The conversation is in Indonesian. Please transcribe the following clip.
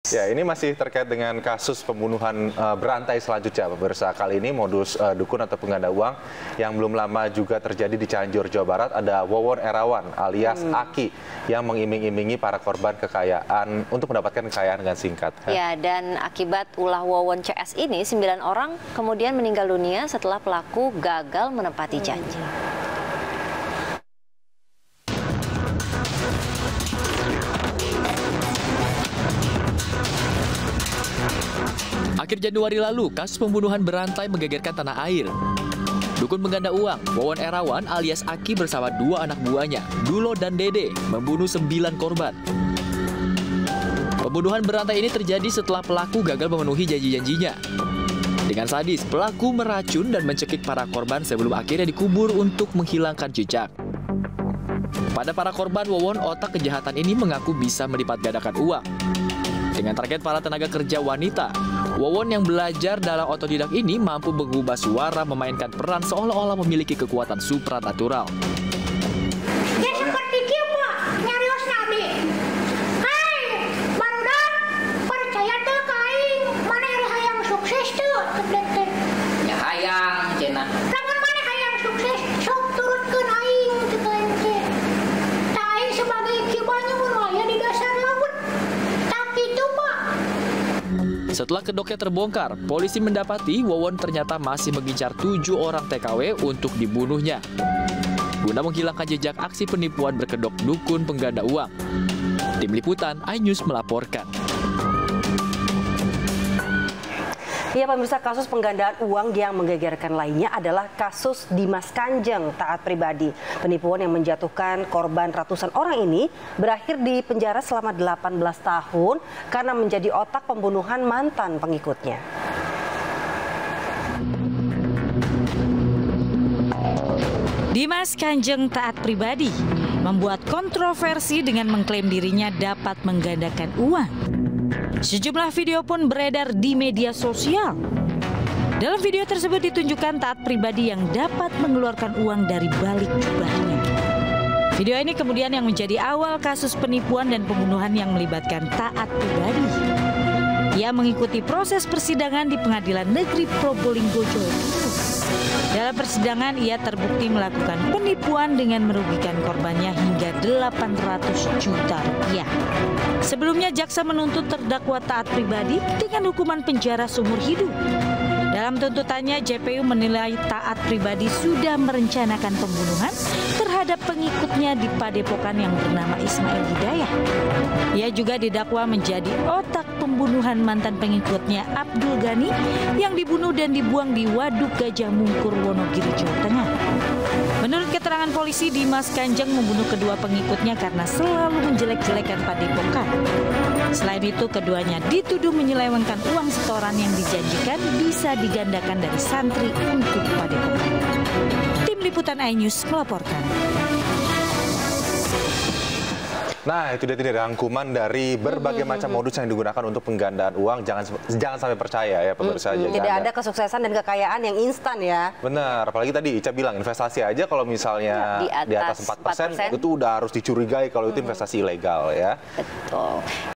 Ya, ini masih terkait dengan kasus pembunuhan berantai selanjutnya, pemirsa. Kali ini modus dukun atau pengganda uang yang belum lama juga terjadi di Cianjur, Jawa Barat. Ada Wawon Erawan alias Aki yang mengiming-imingi para korban kekayaan untuk mendapatkan kekayaan dengan singkat. Ya, dan akibat ulah Wawon CS ini, 9 orang kemudian meninggal dunia setelah pelaku gagal menepati janji. Akhir Januari lalu, kasus pembunuhan berantai menggegerkan tanah air. Dukun pengganda uang, Wawon Erawan alias Aki bersama 2 anak buahnya, Dulo dan Dede, membunuh 9 korban. Pembunuhan berantai ini terjadi setelah pelaku gagal memenuhi janji-janjinya. Dengan sadis, pelaku meracun dan mencekik para korban sebelum akhirnya dikubur untuk menghilangkan jejak. Pada para korban, Wawon otak kejahatan ini mengaku bisa melipat gandakan uang. Dengan target para tenaga kerja wanita, Wawon yang belajar dalam otodidak ini mampu mengubah suara memainkan peran seolah-olah memiliki kekuatan supranatural. Ya seperti kieu Pak, nyarios nabi. Hai, barudak percaya teu ka aing, maneh hayang sukses teu teh. Ya hayang cenah. Lamun maneh hayang sukses, sok turutkeun aing teh teh. Tah aing sebagai kieu banyu mun aya di dasar laut. Tak kitu Pak. Setelah kedoknya terbongkar, polisi mendapati Wawon ternyata masih mengincar 7 orang TKW untuk dibunuhnya. Guna menghilangkan jejak aksi penipuan berkedok dukun pengganda uang. Tim Liputan iNews melaporkan. Ya, pemirsa, kasus penggandaan uang yang menggegerkan lainnya adalah kasus Dimas Kanjeng, taat pribadi. Penipuan yang menjatuhkan korban ratusan orang ini berakhir di penjara selama 18 tahun karena menjadi otak pembunuhan mantan pengikutnya. Dimas Kanjeng taat pribadi membuat kontroversi dengan mengklaim dirinya dapat menggandakan uang. Sejumlah video pun beredar di media sosial. Dalam video tersebut ditunjukkan taat pribadi yang dapat mengeluarkan uang dari balik jubahnya. Video ini kemudian yang menjadi awal kasus penipuan dan pembunuhan yang melibatkan taat pribadi. Ia mengikuti proses persidangan di Pengadilan Negeri Probolinggo, Jawa Timur. Dalam persidangan, ia terbukti melakukan penipuan dengan merugikan korbannya hingga 800 juta rupiah. Sebelumnya, jaksa menuntut terdakwa taat pribadi dengan hukuman penjara seumur hidup. Dalam tuntutannya, JPU menilai taat pribadi sudah merencanakan pembunuhan terhadap pengikutnya di Padepokan yang bernama Ismail Hidayah. Ia juga didakwa menjadi otak pembunuhan mantan pengikutnya Abdul Ghani yang dibunuh dan dibuang di Waduk Gajah Mungkur, Wonogiri, Jawa Tengah. Menurut keterangan polisi, Dimas Kanjeng membunuh kedua pengikutnya karena selalu menjelek-jelekan Padepokan. Selain itu, keduanya dituduh menyelewengkan uang setoran yang dijanjikan bisa digandakan dari santri untuk Padepokan. Tim Liputan iNews melaporkan. Nah, itu dia tadi rangkuman dari berbagai macam modus yang digunakan untuk penggandaan uang. Jangan sampai percaya ya, pemirsa. Tidak ada kesuksesan dan kekayaan yang instan ya. Benar, apalagi tadi Ica bilang investasi aja kalau misalnya di atas 4% itu udah harus dicurigai kalau itu investasi ilegal ya. Betul.